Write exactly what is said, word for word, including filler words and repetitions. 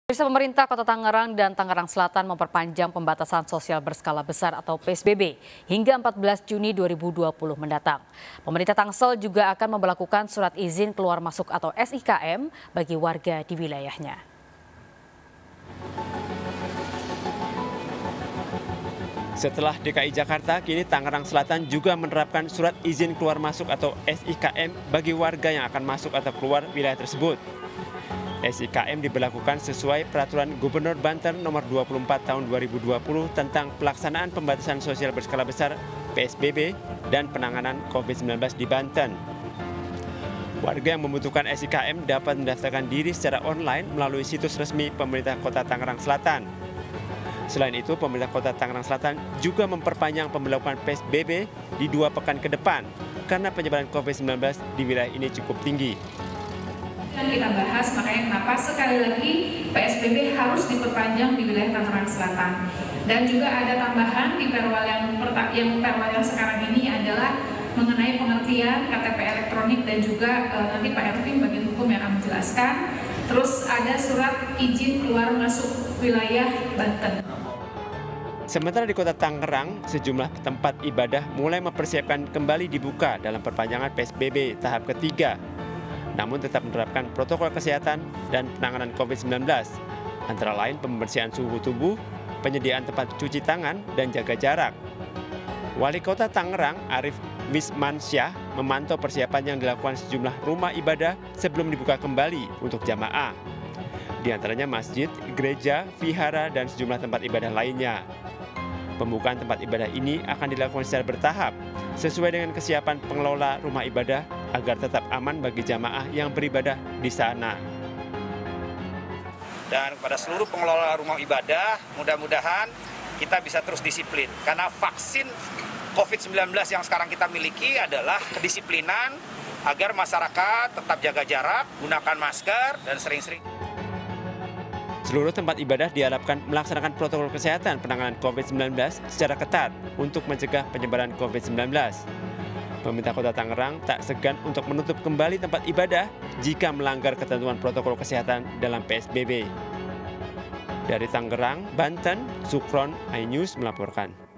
Pemirsa, pemerintah Kota Tangerang dan Tangerang Selatan memperpanjang pembatasan sosial berskala besar atau P S B B hingga empat belas Juni dua ribu dua puluh mendatang. Pemerintah Tangsel juga akan memberlakukan surat izin keluar masuk atau S I K M bagi warga di wilayahnya. Setelah D K I Jakarta, kini Tangerang Selatan juga menerapkan surat izin keluar masuk atau S I K M bagi warga yang akan masuk atau keluar wilayah tersebut. S I K M diberlakukan sesuai Peraturan Gubernur Banten Nomor dua puluh empat Tahun dua ribu dua puluh tentang pelaksanaan pembatasan sosial berskala besar P S B B dan penanganan COVID sembilan belas di Banten. Warga yang membutuhkan S I K M dapat mendaftarkan diri secara online melalui situs resmi pemerintah Kota Tangerang Selatan. Selain itu, pemerintah Kota Tangerang Selatan juga memperpanjang pemberlakuan P S B B di dua pekan ke depan karena penyebaran COVID sembilan belas di wilayah ini cukup tinggi. Yang kita bahas, makanya kenapa sekali lagi P S B B harus diperpanjang di wilayah Tangerang Selatan. Dan juga ada tambahan di perwal yang, yang perwal yang sekarang ini adalah mengenai pengertian K T P elektronik dan juga e, nanti Pak Ervin bagian hukum yang akan menjelaskan. Terus ada surat izin keluar masuk wilayah Banten. Sementara di Kota Tangerang, sejumlah tempat ibadah mulai mempersiapkan kembali dibuka dalam perpanjangan P S B B tahap ketiga. Namun tetap menerapkan protokol kesehatan dan penanganan COVID sembilan belas, antara lain pembersihan suhu tubuh, penyediaan tempat cuci tangan, dan jaga jarak. Wali Kota Tangerang, Arif Wismansyah, memantau persiapan yang dilakukan sejumlah rumah ibadah sebelum dibuka kembali untuk jamaah. Di antaranya masjid, gereja, vihara, dan sejumlah tempat ibadah lainnya. Pembukaan tempat ibadah ini akan dilakukan secara bertahap, sesuai dengan kesiapan pengelola rumah ibadah agar tetap aman bagi jamaah yang beribadah di sana. Dan kepada seluruh pengelola rumah ibadah, mudah-mudahan kita bisa terus disiplin. Karena vaksin COVID sembilan belas yang sekarang kita miliki adalah kedisiplinan agar masyarakat tetap jaga jarak, gunakan masker, dan sering-sering. Seluruh tempat ibadah diharapkan melaksanakan protokol kesehatan penanganan COVID sembilan belas secara ketat untuk mencegah penyebaran COVID sembilan belas. Pemerintah Kota Tangerang tak segan untuk menutup kembali tempat ibadah jika melanggar ketentuan protokol kesehatan dalam P S B B. Dari Tangerang, Banten, Sukron, iNews melaporkan.